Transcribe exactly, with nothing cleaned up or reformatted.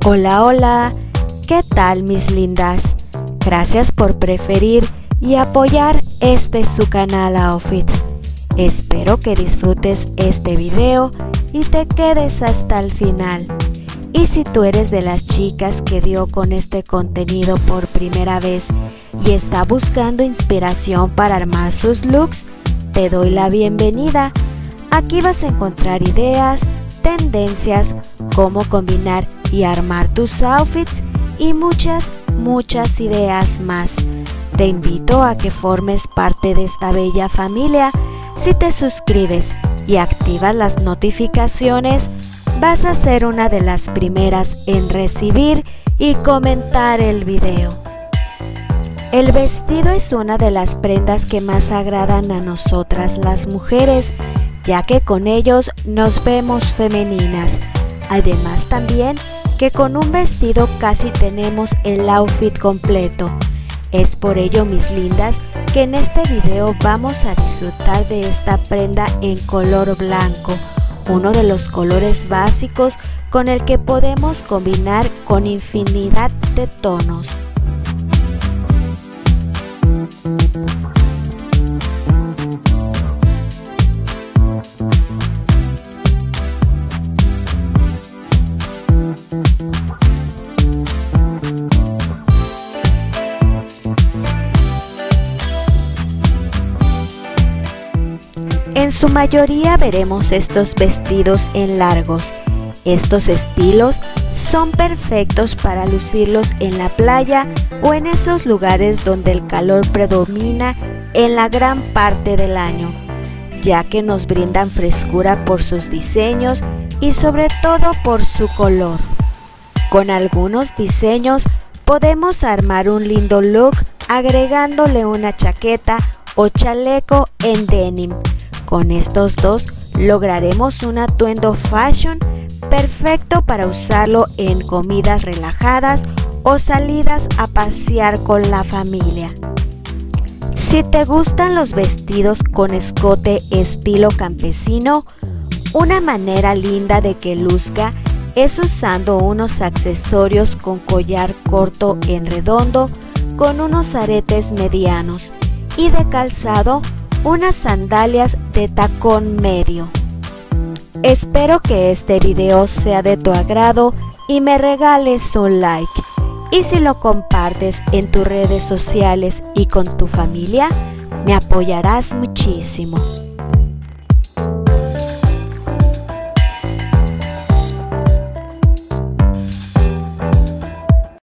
Hola, hola, ¿qué tal mis lindas? Gracias por preferir y apoyar este su canal Outfits. Espero que disfrutes este video y te quedes hasta el final. Y si tú eres de las chicas que dio con este contenido por primera vez y está buscando inspiración para armar sus looks, te doy la bienvenida. Aquí vas a encontrar ideas, tendencias, cómo combinar y armar tus outfits y muchas, muchas ideas más. Te invito a que formes parte de esta bella familia. Si te suscribes y activas las notificaciones, vas a ser una de las primeras en recibir y comentar el video. El vestido es una de las prendas que más agradan a nosotras las mujeres, ya que con ellos nos vemos femeninas. Además también que con un vestido casi tenemos el outfit completo. Es por ello, mis lindas, que en este video vamos a disfrutar de esta prenda en color blanco, uno de los colores básicos con el que podemos combinar con infinidad de tonos. En su mayoría veremos estos vestidos en largos. Estos estilos son perfectos para lucirlos en la playa o en esos lugares donde el calor predomina en la gran parte del año, ya que nos brindan frescura por sus diseños y sobre todo por su color. Con algunos diseños podemos armar un lindo look agregándole una chaqueta o chaleco en denim. Con estos dos lograremos un atuendo fashion perfecto para usarlo en comidas relajadas o salidas a pasear con la familia. Si te gustan los vestidos con escote estilo campesino, una manera linda de que luzca es usando unos accesorios con collar corto en redondo con unos aretes medianos y de calzado unas sandalias de tacón medio. Espero que este video sea de tu agrado y me regales un like. Y si lo compartes en tus redes sociales y con tu familia, me apoyarás muchísimo.